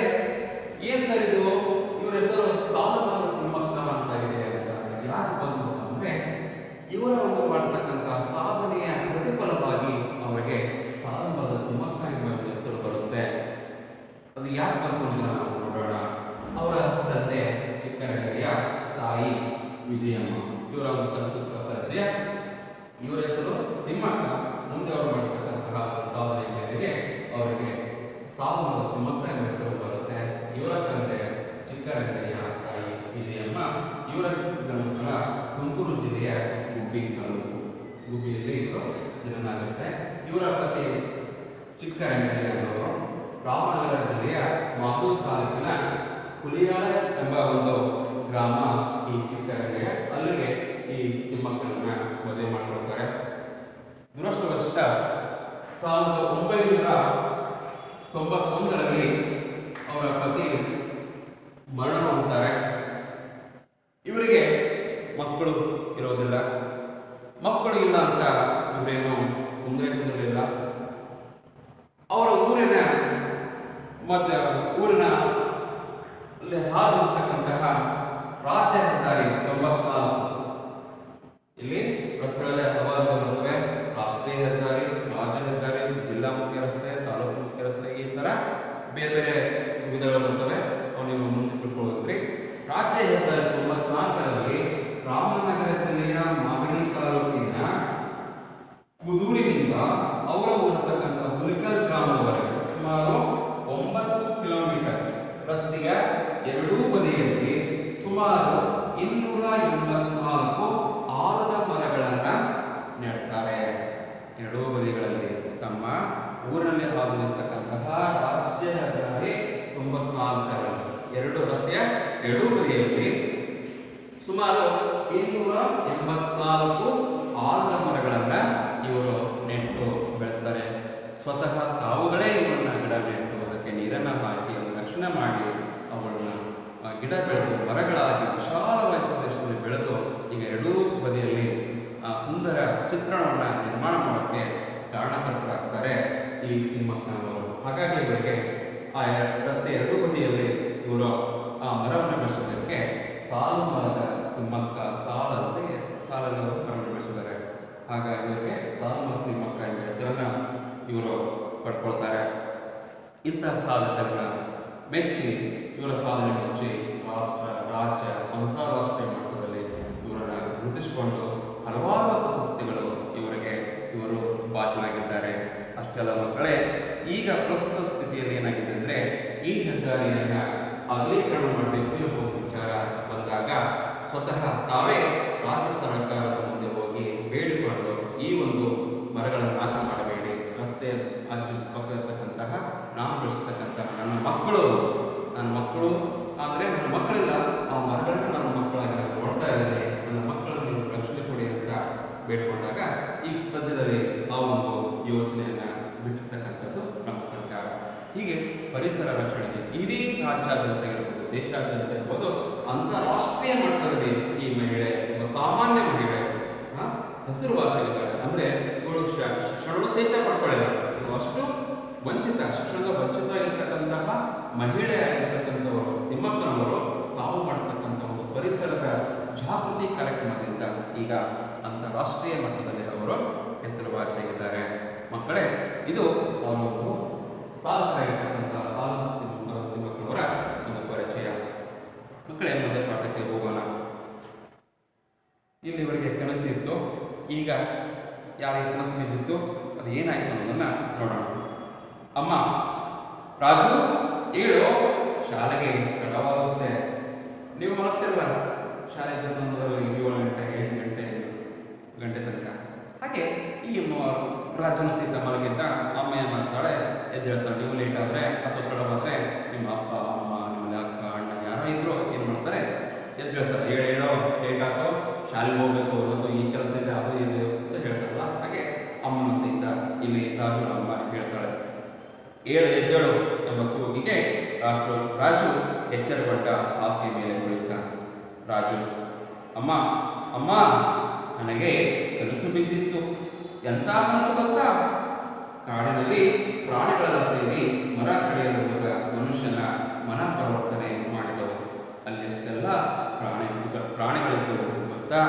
ಏನು ಸರ್ ಇದು, ಇವರ ಹೆಸರು ಸಾಲುಮರದ ತಿಮ್ಮಕ್ಕ ಅಂತ ಇದೆ ಅಂತ ಯಾರು ಬಂದು ಅಂದರೆ, ಇವರ ಒಂದು ಮಾಡ್ತಕ್ಕಂಥ ಸಾಧನೆಯ ಪ್ರತಿಫಲವಾಗಿ ಅವರಿಗೆ ಸಾಲುಮರದ ತಿಮ್ಮಕ್ಕ ಎಂಬ ಹೆಸರು ಬರುತ್ತೆ. ಅದು ಯಾಕೆ ಬಂತು ಅಂತ ನಾವು ನೋಡೋಣ. ಅವರ ತಂದೆ ಚಿಕ್ಕರಂಗಯ್ಯ, ತಾಯಿ ವಿಜಯಮ್ಮ. ಇವರ ಒಂದು ಸಂಸ್ಕೃತ ಪರಿಚಯ. ಇವರ ಹೆಸರು ತಿಮ್ಮಕ್ಕ. ಮುಂದೆ ಅವರು ಮಾಡತಕ್ಕಂತಹ ಸಾಧನೆ ಮೇರೆಗೆ ಅವರಿಗೆ ಸಾಲುಮರದ ತಿಮ್ಮಕ್ಕ ಎಂಬ ಹೆಸರು ಬರುತ್ತೆ. ಇವರ ತಂದೆ ಚಿಕ್ಕರಂಗಯ್ಯ, ತಾಯಿ ವಿಜಯಮ್ಮ. ಇವರ ಜನ್ಮಸ್ಥಳ ತುಮಕೂರು ಜಿಲ್ಲೆಯ ಗುಬ್ಬಿ ತಾಲೂಕು, ಗುಬ್ಬಿಯಲ್ಲಿ ಇವರು ಜನನಾಗುತ್ತೆ. ಇವರ ಪತಿ ಚಿಕ್ಕರಂಗಯ್ಯ ಅವರು ರಾಮನಗರ ಜಿಲ್ಲೆಯ ಮಾಗೂರು ತಾಲೂಕಿನ ಹುಲಿಯಾಳ ಎಂಬ ಒಂದು ಗ್ರಾಮ ಈ ಚಿಕ್ಕರಂಗಯ್ಯ, ಅಲ್ಲಿಗೆ ಈ ತಿಮ್ಮಕ್ಕನನ್ನ ಮದುವೆ ಮಾಡಿಕೊಳ್ತಾರೆ. ದುರದೃಷ್ಟವಶ 1991ರಲ್ಲಿ ಅವರ ಪತಿ ಮರಣ ಹೊಂದುತ್ತಾರೆ. ಇವರಿಗೆ ಮಕ್ಕಳು ಇರೋದಿಲ್ಲ. ಮಕ್ಕಳು ಇಲ್ಲ ಅಂತ ಇವರೇನು ಸುಮ್ಮನೆ ಕುಂದಿರಲಿಲ್ಲ. ಅವರ ಊರಿನ ಮತ್ತು ಊರಿನ ಅಲ್ಲಿ ಹಾದಿರ್ತಕ್ಕಂತಹ ರಾಜ್ಯ ಹೆದ್ದಾರಿ 94, ಇಲ್ಲಿ ರಸ್ತೆಗಳಲ್ಲಿ ಹಲವಾರು ಬರುತ್ತವೆ. ರಾಷ್ಟ್ರೀಯ ಹೆದ್ದಾರಿ, ರಾಜ್ಯ ಹೆದ್ದಾರಿ, ಜಿಲ್ಲಾ ಮುಖ್ಯ ರಸ್ತೆ, ತಾಲೂಕು ಮುಖ್ಯ ರಸ್ತೆ, ಈ ಥರ ಬೇರೆ ಬೇರೆ ವಿಧಗಳು ಬರ್ತವೆ. ಅವು ನೀವು ಮುಂದೆ ತಿಳ್ಕೊಳ್ಳೋದ್ರಿ. ರಾಜ್ಯ ಹೆದ್ದಾರಿ 94ರಲ್ಲಿ ರಾಮನಗರ ಜಿಲ್ಲೆಯ ಮಾಗಡಿ ತಾಲೂಕಿನ ಕುದೂರಿನಿಂದ ಅವರ ಊರಿರ್ತಕ್ಕಂಥ ಹುಲಿಕಲ್ ಗ್ರಾಮದವರೆಗೆ ಸುಮಾರು 9 ಕಿಲೋಮೀಟರ್ ರಸ್ತೆಯ ಎರಡೂ ಬದಿಯಲ್ಲಿ ಸುಮಾರು 284 ಆಲದ ಮರಗಳನ್ನ ನೆಡ್ತಾರೆ. ಎರಡೂ ಬದಿಗಳಲ್ಲಿ ತಮ್ಮ ಊರಿನಲ್ಲಿ ಹಾದು ನಿಂತಕ್ಕಂತಹ ರಾಷ್ಟ್ರೀಯ ಹೆದ್ದಾರಿ 94 ಎರಡು ರಸ್ತೆಯ ಎರಡೂ ಬದಿಯಲ್ಲಿ ಸುಮಾರು 284 ಆಲದ ಮರಗಳನ್ನ ಇವರು ನೆಟ್ಟು ಬೆಳೆಸ್ತಾರೆ. ಸ್ವತಃ ತಾವುಗಳೇ ಇವನ್ನ ಗಿಡ ನೆಟ್ಟು ಅದಕ್ಕೆ ನೀರನ್ನು ಹಾಕಿ ಅದನ್ನು ರಕ್ಷಣೆ ಮಾಡಿ ಅವುಗಳನ್ನ ಗಿಡ ಬೆಳೆದು ಮರಗಳಾಗಿ ವಿಶಾಲವಾದ ಪ್ರದೇಶದಲ್ಲಿ ಬೆಳೆದು ಈಗ ಎರಡೂ ಬದಿಯಲ್ಲಿ ಸುಂದರ ಚಿತ್ರಣವನ್ನು ನಿರ್ಮಾಣ ಮಾಡೋಕ್ಕೆ ಕಾರಣಕರ್ತರಾಗ್ತಾರೆ ಈ ತಿಮ್ಮಕ್ಕನವರು. ಹಾಗಾಗಿ ಇವರಿಗೆ ಆ ರಸ್ತೆ ಎರಡೂ ಬದಿಯಲ್ಲಿ ಇವರು ಆ ಮರವನ್ನು ಬೆಳೆಸೋದಕ್ಕೆ ಸಾಲು ಮರದ ತಿಮ್ಮಕ್ಕ ಸಾಲಲ್ಲಿ ಮರವನ್ನು ಬೆಳೆಸಿದ್ದಾರೆ. ಹಾಗಾಗಿ ಇವರಿಗೆ ಸಾಲು ಮರದ ತಿಮ್ಮಕ್ಕ ಎಂಬ ಹೆಸರನ್ನು ಇವರು ಪಡ್ಕೊಳ್ತಾರೆ. ಇಂತಹ ಸಾಧಕರನ್ನ ಮೆಚ್ಚಿ ಇವರ ಸಾಧನೆ ಮೆಚ್ಚಿ ರಾಷ್ಟ್ರ, ರಾಜ್ಯ, ಅಂತಾರಾಷ್ಟ್ರೀಯ ಮಟ್ಟದಲ್ಲಿ ಇವರನ್ನು ಗುರುತಿಸಿಕೊಂಡು ಹಲವಾರು ಪ್ರಶಸ್ತಿಗಳು ಇವರು ಭಾಜನಾಗಿದ್ದಾರೆ. ಅಷ್ಟೆಲ್ಲ ಮಕ್ಕಳೇ, ಈಗ ಪ್ರಸ್ತುತ ಸ್ಥಿತಿಯಲ್ಲಿ ಏನಾಗಿದೆ ಅಂದರೆ ಈ ಹೆದ್ದಾರಿಯನ್ನು ಅಗಲೀಕರಣ ಮಾಡಬೇಕು ಎಂಬ ವಿಚಾರ ಬಂದಾಗ ಸ್ವತಃ ತಾವೇ ರಾಜ್ಯ ಸರ್ಕಾರದ ಮುಂದೆ ಹೋಗಿ ಬೇಡಿಕೊಂಡು ಈ ಒಂದು ಮರಗಳನ್ನು ನಾಶ ಮಾಡಬೇಡಿ, ರಸ್ತೆ ಅಜ್ಜು ಪಕ್ಕ ಇರ್ತಕ್ಕಂತಹ ನಾನು ಬೆಳೆಸ್ತಕ್ಕಂತಹ ನನ್ನ ಮಕ್ಕಳು ಅಂದರೆ ನನ್ನ ಮಕ್ಕಳಿಲ್ಲ, ಆ ಮರಗಳನ್ನು ನನ್ನ ಮಕ್ಕಳಾಗಿ ನಾನು ನೋಡ್ತಾ ಇದ್ದೇನೆ, ನನ್ನ ಮಕ್ಕಳನ್ನು ನೀವು ರಕ್ಷಣೆ ಕೊಡಿ ಅಂತ ಬೇಡ್ಕೊಂಡಾಗ ಈಗ ಸದ್ಯದಲ್ಲಿ ಆ ಒಂದು ಯೋಜನೆಯನ್ನು ಬಿಟ್ಟಿರ್ತಕ್ಕಂಥದ್ದು ನಮ್ಮ ಸರ್ಕಾರ. ಹೀಗೆ ಪರಿಸರ ರಕ್ಷಣೆಗೆ ಇಡೀ ರಾಜ್ಯಾದ್ಯಂತ ಇರ್ಬೋದು, ದೇಶಾದ್ಯಂತ ಇರ್ಬೋದು, ಅಂತಾರಾಷ್ಟ್ರೀಯ ಮಟ್ಟದಲ್ಲಿ ಈ ಮಹಿಳೆ ಒಬ್ಬ ಸಾಮಾನ್ಯ ಮಹಿಳೆ ಹೆಸರುವಾಸಿಯಾಗಿದ್ದಾಳೆ. ಅಂದರೆ ಇವಳು ಶಿಕ್ಷಣವನ್ನು ಸಹಿತ ಪಡ್ಕೊಳ್ಳಿಲ್ಲ, ಅಷ್ಟು ಶಿಕ್ಷಣದ ವಂಚಿತವಾಗಿರ್ತಕ್ಕಂತಹ ಮಹಿಳೆಯಾಗಿರ್ತಕ್ಕಂಥವರು ತಿಮ್ಮಕ್ಕನವರು ತಾವು ಮಾಡತಕ್ಕಂಥ ಒಂದು ಪರಿಸರದ ಜಾಗೃತಿ ಕಾರ್ಯಕ್ರಮದಿಂದ ಈಗ ಅಂತಾರಾಷ್ಟ್ರೀಯ ಮಟ್ಟದಲ್ಲಿ ಅವರು ಹೆಸರುವಾಸಿಯಾಗಿದ್ದಾರೆ. ಮಕ್ಕಳೇ, ಇದು ಅವರ ಒಂದು ಸಾಧಕರಾಗಿರ್ತಕ್ಕಂತಹ ತಿಮ್ಮಕ್ಕನವರ ಒಂದು ಪರಿಚಯ. ಮಕ್ಕಳೇ, ಮುಂದೆ ಪಾಠಕ್ಕೆ ಹೋಗೋಣ. ಇಲ್ಲಿವರೆಗೆ ಕನಸು ಇತ್ತು, ಈಗ ಯಾರಿಗೆ ಕನಸು ಬಿದ್ದಿತ್ತು ಅದು ಏನಾಯಿತು ಅನ್ನೋದನ್ನು ನೋಡೋಣ. ಅಮ್ಮ, ರಾಜು ಏಳು, ಶಾಲೆಗೆ ತಡವಾಗುತ್ತೆ. ನೀವು ಮಲಗ್ತಿರಲ್ಲ ಶಾಲೆಗೆ ಸಂದರ್ಭದಲ್ಲಿ 7 ಗಂಟೆ 8 ಗಂಟೆ ತನಕ. ಹಾಗೆ ಈ ರಾಜನು ಸಹಿತ ಮಲಗಿದ್ದ. ಅಮ್ಮ ಏನು ಮಾಡ್ತಾಳೆ, ಎದ್ದೇಳ್ತಾಳೆ. ನೀವು ಲೇಟ್ ಆದರೆ ಅಥವಾ ತಡವಾದರೆ ನಿಮ್ಮ ಅಪ್ಪ ಅಮ್ಮ ನಿಮ್ಮ ಅಕ್ಕ ಅಣ್ಣ ಯಾರೋ ಇದ್ರು ಏನು ಮಾಡ್ತಾರೆ, ಎದ್ದೇಳ್ತಾರೆ. ಹೇಳೋ ಲೇಟ್ ಆಯ್ತು, ಶಾಲೆಗೆ ಹೋಗ್ಬೇಕು ಅಥವಾ ಈ ಕೆಲಸ ಇದೆ ಅದು ಇದೆ ಅಂತ ಹೇಳ್ತಾರಲ್ಲ, ಹಾಗೆ ಅಮ್ಮನ ಸಹಿತ ಇಲ್ಲಿ ರಾಜು ಅಮ್ಮ ಹೇಳ್ತಾಳೆ. ಎದ್ದೇಳು ಎಂಬ ಕೂಗಿಗೆ ರಾಜು ಎಚ್ಚರಗೊಂಡ ಹಾಸಿಗೆ ಮೇಲೆ ಕುಳಿತ. ರಾಜು, ಅಮ್ಮ ಅಮ್ಮ ನನಗೆ ಕನಸು ಬಿದ್ದಿತ್ತು. ಎಂಥ ಕನಸು ಗೊತ್ತಾ? ಕಾಡಿನಲ್ಲಿ ಪ್ರಾಣಿಗಳೆಲ್ಲ ಸೇರಿ ಮರ ಕಡಿಯಲು ಹೋದ ಮನುಷ್ಯನ ಮನ ಪರಿವರ್ತನೆ ಮಾಡಿದವು. ಅಲ್ಲೆಷ್ಟೆಲ್ಲ ಪ್ರಾಣಿಗಳಿದ್ದವು ಗೊತ್ತಾ?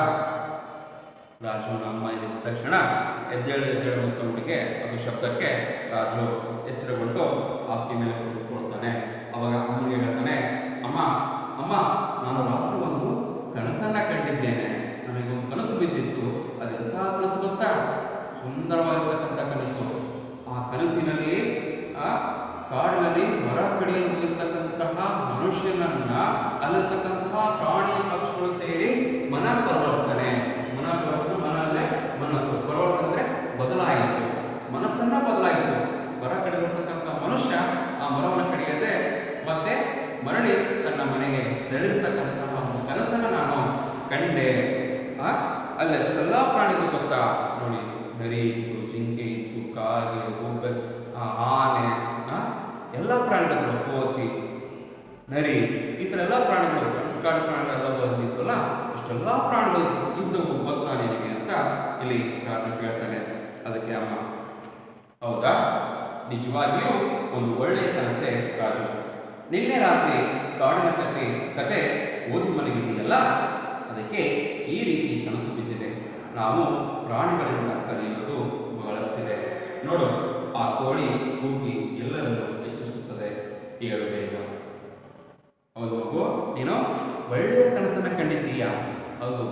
ರಾಜುನ ಅಮ್ಮ ಇದ್ದ ತಕ್ಷಣ ಎದ್ದೇಳು ಸೌಂಡಿಗೆ ಅದು ಶಬ್ದಕ್ಕೆ ರಾಜು ಎಚ್ಚರಗೊಂಡು ಹಾಸಿಗೆ ಮೇಲೆ ಕುಳಿತುಕೊಳ್ತಾನೆ. ಅವಾಗ ಅಮ್ಮನಿಗೆ ಹೇಳ್ತಾನೆ, ಅಮ್ಮ ಅಮ್ಮ ನಾನು ರಾತ್ರಿ ಒಂದು ಕನಸನ್ನ ಕಂಡಿದ್ದೇನೆ. ನನಗೊಂದು ಕನಸು ಬಿದ್ದಿತ್ತು. ಅದೆಂಥ ಕನಸು ಗೊತ್ತಾ? ಸುಂದರವಾಗಿರ್ತಕ್ಕಂಥ ಕನಸು. ಆ ಕನಸಿನಲ್ಲಿ ಕಾಡಿನಲ್ಲಿ ಮರ ಕಡಿಯಲು ಹೋಗಿರ್ತಕ್ಕಂತಹ ಮನುಷ್ಯನನ್ನ ಅಲ್ಲಿರ್ತಕ್ಕಂತಹ ಪ್ರಾಣಿ ಪಕ್ಷಿಗಳು ಸೇರಿ ಮನ ಪರಿವರ್ತನೆ ಮನಲ್ಲೇ ಮನಸ್ಸು ಪರಿವರ್ತನೆ ಅಂದರೆ ಬದಲಾಯಿಸು, ಮನಸ್ಸನ್ನ ಬದಲಾಯಿಸು. ಮರ ಕಡಿದಿರ್ತಕ್ಕಂಥ ಮನುಷ್ಯ ಆ ಮರವನ್ನು ಕಡಿಯದೆ ಮತ್ತೆ ಮರಳಿ ತನ್ನ ಮನೆಗೆ ತೆರಳಿರ್ತಕ್ಕಂತಹ ಒಂದು ಕನಸನ್ನು ನಾನು ಕಂಡೆ. ಅಲ್ಲೆಷ್ಟೆಲ್ಲ ಪ್ರಾಣಿಗಳು ಗೊತ್ತಾ ನೋಡಿ, ನರಿ ಇತ್ತು, ಜಿಂಕೆ ಇತ್ತು, ಕಾಗೆ, ಗುಬ್ಬೆ, ಆನೆ, ಎಲ್ಲ ಪ್ರಾಣಿಗಳು, ಕೋತಿ, ನರಿ, ಈ ಥರ ಎಲ್ಲ ಪ್ರಾಣಿಗಳು, ಕಾಡು ಪ್ರಾಣಿಗಳೆಲ್ಲ ಬಂದಿತ್ತಲ್ಲ, ಅಷ್ಟೆಲ್ಲ ಪ್ರಾಣಿಗಳು ಇದ್ದವು ಗೊತ್ತಾ ನಿನಗೆ ಅಂತ ಇಲ್ಲಿ ರಾಜು ಕೇಳ್ತಾನೆ. ಅದಕ್ಕೆ ಅಮ್ಮ, ಹೌದಾ, ನಿಜವಾಗಿಯೂ ಒಂದು ಒಳ್ಳೆಯ ಕನಸೆ ರಾಜು. ನಿನ್ನೆ ರಾತ್ರಿ ಕಾಡಿನ ಕತೆ ಓದಿ ಮಲಗಿದೆಯಲ್ಲ, ಅದಕ್ಕೆ ಈ ರೀತಿ ಕನಸು ಬಿದ್ದಿದೆ. ನಾವು ಪ್ರಾಣಿಗಳಿಂದ ಕಲಿಯುವುದು ಬಹಳಷ್ಟಿದೆ. ನೋಡು, ಆ ಕೋಳಿ ಕೂಗಿ ಎಲ್ಲರನ್ನು ಎಚ್ಚರಿಸುತ್ತದೆ. ಏಳು ಬೇಗ. ಹೌದು ಮಗು, ನೀನು ಒಳ್ಳೆಯ ಕನಸನ್ನು ಕಂಡಿದ್ದೀಯಾ? ಹೌದು,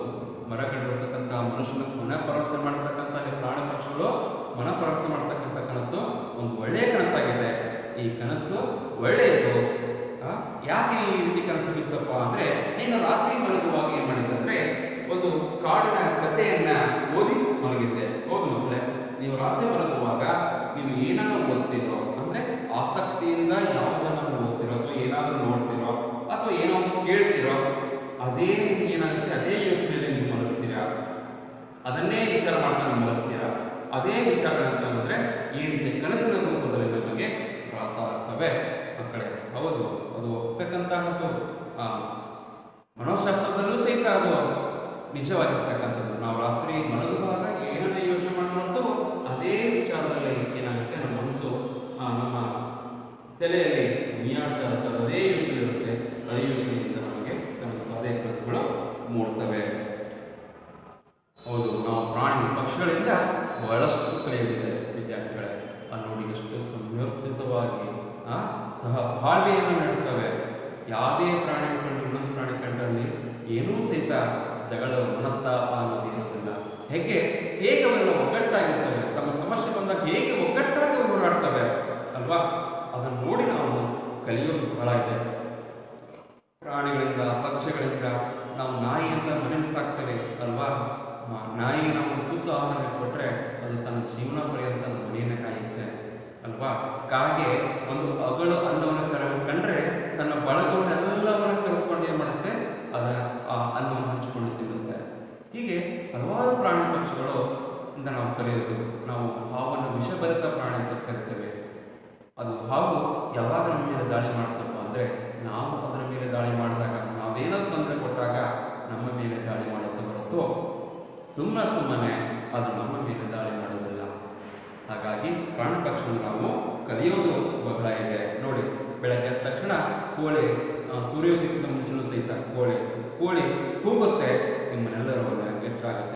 ಮರಗಳಿರ್ತಕ್ಕಂಥ ಮನುಷ್ಯನ ಮನಪರಿವರ್ತನೆ ಮಾಡ್ತಕ್ಕಂಥ ಪ್ರಾಣಿ ಪಕ್ಷಿಗಳು ಮನಪರಿವರ್ತನೆ ಮಾಡ್ತಕ್ಕಂಥ ಕನಸು ಒಂದು ಒಳ್ಳೆಯ ಕನಸಾಗಿದೆ. ಈ ಕನಸು ಒಳ್ಳೆಯದು. ಯಾಕೆ ಈ ರೀತಿ ಕನಸು ಬಿತ್ತಪ್ಪ ಅಂದರೆ, ನೀನು ರಾತ್ರಿ ಮಲಗುವಾಗ ಏನು ಮಾಡಿದ್ದಂದ್ರೆ ಒಂದು ಕಾಡಿನ ಕಥೆಯನ್ನ ಓದಿ ಮಲಗಿದ್ದೆ. ಹೌದು ಮಕ್ಕಳೇ, ನೀವು ರಾತ್ರಿ ಮಲಗುವಾಗ ನೀವು ಏನನ್ನು ಓದ್ತಿರೋ ಅಂದರೆ ಆಸಕ್ತಿಯಿಂದ ಯಾವುದನ್ನು ಓದ್ತಿರೋ ಅಥವಾ ಏನಾದರೂ ನೋಡ್ತಿರೋ ಅಥವಾ ಏನೋ ಒಂದು ಕೇಳ್ತಿರೋ ಅದೇ ನಿಮ್ಗೆ ಏನಾಗುತ್ತೆ, ಅದೇ ಯೋಚನೆಯಲ್ಲಿ ನೀವು ಮಲಗ್ತೀರಾ, ಅದನ್ನೇ ವಿಚಾರ ಮಾಡ್ತಾ ನೀವು ಮಲಗ್ತೀರಾ. ಅದೇ ವಿಚಾರಗಳಂತಂದ್ರೆ ಈ ರೀತಿಯ ಕನಸಿನ ರೂಪದಲ್ಲಿ ನಮಗೆ ಭಾಸ ಆಗ್ತವೆ ಮಕ್ಕಳೇ. ಹೌದು, ಅದು ಹೋಗ್ತಕ್ಕಂತಹದ್ದು ಮನೋಶಾಸ್ತ್ರದಲ್ಲೂ ಸಹಿತ ಅದು ನಿಜವಾಗಿರ್ತಕ್ಕಂಥದ್ದು. ನಾವು ರಾತ್ರಿ ಮಲಗುವಾಗ ಏನನ್ನೇ ಯೋಚನೆ ಮಾಡ್ತೀವೋ ಅದೇ ವಿಚಾರದಲ್ಲಿ ಏನಾಗುತ್ತೆ, ನಮ್ಮ ಮನಸ್ಸು ನಮ್ಮ ತಲೆಯಲ್ಲಿ ಮೀಯಾಡ್ತಾ ಇರ್ತದೆ, ಅದೇ ಯೋಚನೆ ಇರುತ್ತೆ. ಅದೇ ಯೋಚನೆಯಿಂದ ನಮಗೆ ಅದೇ ಕನಸುಗಳು ಮೂಡ್ತವೆ. ಹೌದು, ನಾವು ಪ್ರಾಣಿ ಪಕ್ಷಿಗಳಿಂದ ಬಹಳಷ್ಟು ಕಲಿಯಲಿದೆ ವಿದ್ಯಾರ್ಥಿಗಳೇ. ನೋಡಿ ಎಷ್ಟು ಸಂಯೋಜಿತವಾಗಿ ಸಹ ಬಾಳ್ವೆಯನ್ನು ನಡೆಸ್ತವೆ. ಯಾವುದೇ ಪ್ರಾಣಿ ಕಂಡು ಇನ್ನೊಂದು ಪ್ರಾಣಿ ಕಂಡಲ್ಲಿ ಏನೂ ಸಹಿತ ಜಗಳ ಮನಸ್ತಾಪ ಅನ್ನೋದು ಇರೋದಿಲ್ಲ. ಹೇಗೆ ಅವೆಲ್ಲ ಒಗ್ಗಟ್ಟಾಗಿರ್ತವೆ, ತಮ್ಮ ಸಮಸ್ಯೆ ಬಂದಾಗ ಹೇಗೆ ಒಗ್ಗಟ್ಟಾಗಿ ಹೋರಾಡ್ತವೆ ಅಲ್ವಾ? ಅದನ್ನು ನೋಡಿ ನಾವು ಕಲಿಯೋದು ಬಹಳ ಇದೆ. ಪ್ರಾಣಿಗಳಿಂದ ಪಕ್ಷಿಗಳಿಂದ ನಾವು ನಾಯಿಯಿಂದ ಮನೆಯಲ್ಲಿ ಸಾಕ್ತೇವೆ ಅಲ್ವಾ? ನಾಯಿಗೆ ನಾವು ತುತ್ತು ಆಹಾರ ಕೊಟ್ಟರೆ ಅದು ತನ್ನ ಜೀವನ ಪರ್ಯಂತ ನಮ್ಮ ಮನೆಯನ್ನು ಕಾಯುತ್ತೆ ಅಲ್ವಾ? ಕಾಗೆ ಒಂದು ಅಗಳು ಅನ್ನವನ್ನು ಕಂಡ್ರೆ ತನ್ನ ಬಳಗವನ್ನೆಲ್ಲವನ್ನು ಕರ್ಕೊಂಡು ಏನು ಮಾಡುತ್ತೆ, ಆ ಅನ್ನವನ್ನು ಹಂಚಿಕೊಂಡು ತಿನ್ನುತ್ತೆ. ಹೀಗೆ ಹಲವಾರು ಪ್ರಾಣಿ ಪಕ್ಷಿಗಳು ಇಂದ ನಾವು ಕರೆಯೋದು. ನಾವು ಹಾವನ್ನು ವಿಷಭರಿತ ಪ್ರಾಣಿ ಅಂತ ಕರಿತೇವೆ. ಅದು ಹಾವು ಯಾವಾಗ ನಮ್ಮ ಮೇಲೆ ದಾಳಿ ಮಾಡ್ತಪ್ಪ ಅಂದರೆ, ನಾವು ಅದರ ಮೇಲೆ ದಾಳಿ ಮಾಡಿದಾಗ, ನಾವೇನಾದ್ರು ತೊಂದರೆ ಕೊಟ್ಟಾಗ ನಮ್ಮ ಮೇಲೆ ದಾಳಿ ಮಾಡುತ್ತೆ ಹೊರತು ಸುಮ್ಮನೆ ಅದು ನಮ್ಮ ಮೇಲೆ ದಾಳಿ ಮಾಡೋದಿಲ್ಲ. ಹಾಗಾಗಿ ಪ್ರಾಣಿ ಪಕ್ಷಿಯನ್ನು ನಾವು ಕಲಿಯೋದು ಬಹಳ ಇದೆ. ನೋಡಿ, ಬೆಳಗ್ಗೆ ಎದ್ದ ತಕ್ಷಣ ಕೋಳಿ ಸೂರ್ಯೋದಯಕ್ಕಿಂತ ಮುಂಚೆನೂ ಸಹಿತ ಕೋಳಿ ಕೂಗುತ್ತೆ, ನಿಮ್ಮನ್ನೆಲ್ಲರೂ ಎಚ್ಚರ ಆಗುತ್ತೆ.